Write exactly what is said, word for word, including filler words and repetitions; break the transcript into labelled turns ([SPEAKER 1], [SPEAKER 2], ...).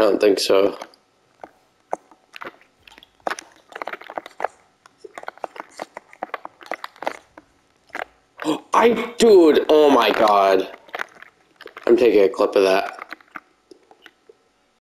[SPEAKER 1] don't think so. I, dude, oh my god. I'm taking a clip of that.